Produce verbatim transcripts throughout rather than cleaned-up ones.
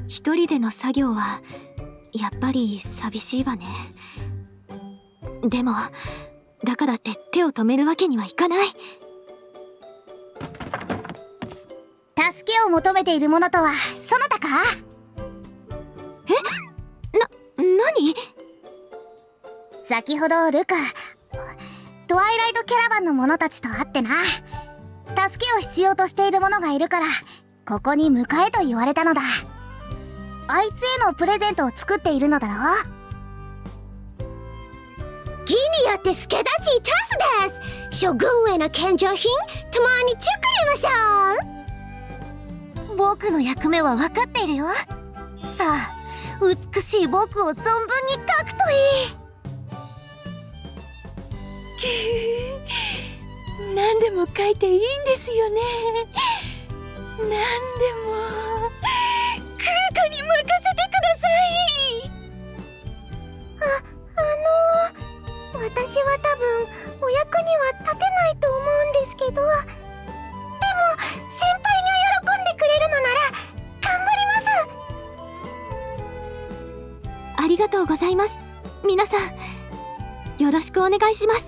一人での作業はやっぱり寂しいわね。でもだからって手を止めるわけにはいかない。 助けを求めているものとはそなたか？ え？な、何？ 先ほどルカ、トワイライトキャラバンの者たちと会ってな。助けを必要としている者がいるからここに迎えと言われたのだ。あいつへのプレゼントを作っているのだろう。 ギニアって助太刀チャンスです。諸軍への献上品たまに作りましょう。僕の役目は分かっているよ。さあ美しい僕を存分に描くといい。 何でも描いていいんですよね。何でも空花に任せてください。 あ、あのー、私は多分お役には立てないと思うんですけど、でも先輩が喜んでくれるのなら頑張ります。 ありがとうございます。皆さんよろしくお願いします。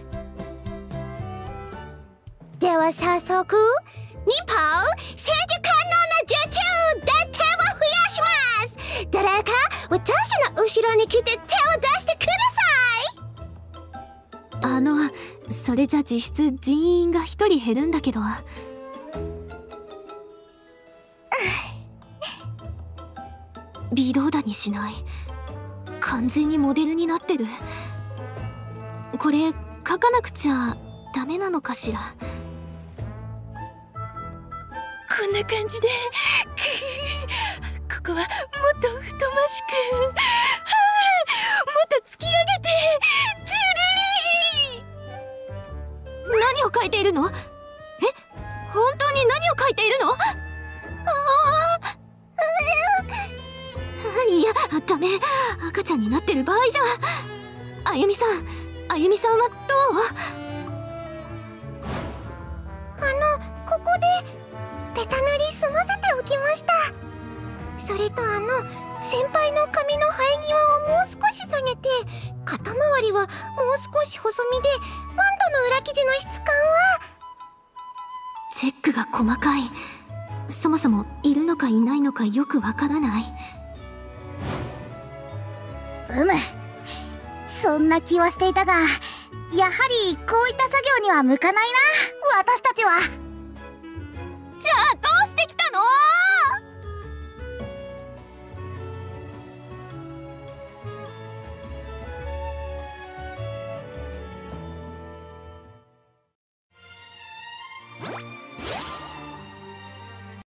では早速、日本千手観音の術で手を増やします。誰か私の後ろに来て手を出してください。 あのそれじゃ実質人員が一人減るんだけど。微動だにしない。完全にモデルになってる。これ描かなくちゃダメなのかしら。 こんな感じでここはもっと太ましく、はあ、もっと突き上げてジュルリー。 何を描いているの？え、本当に何を描いているの？ああ、いやダメ、赤ちゃんになってる場合じゃ。あゆみさん、あゆみさんはどう？ あのここでベタ塗り済ませておきました。それとあの先輩の髪の生え際をもう少し下げて、肩周りはもう少し細身で、ワンドの裏生地の質感は。 チェックが細かい。そもそもいるのかいないのかよくわからない。 うむ、そんな気はしていたが、やはりこういった作業には向かないな、私たちは。 じゃあどうしてきたの？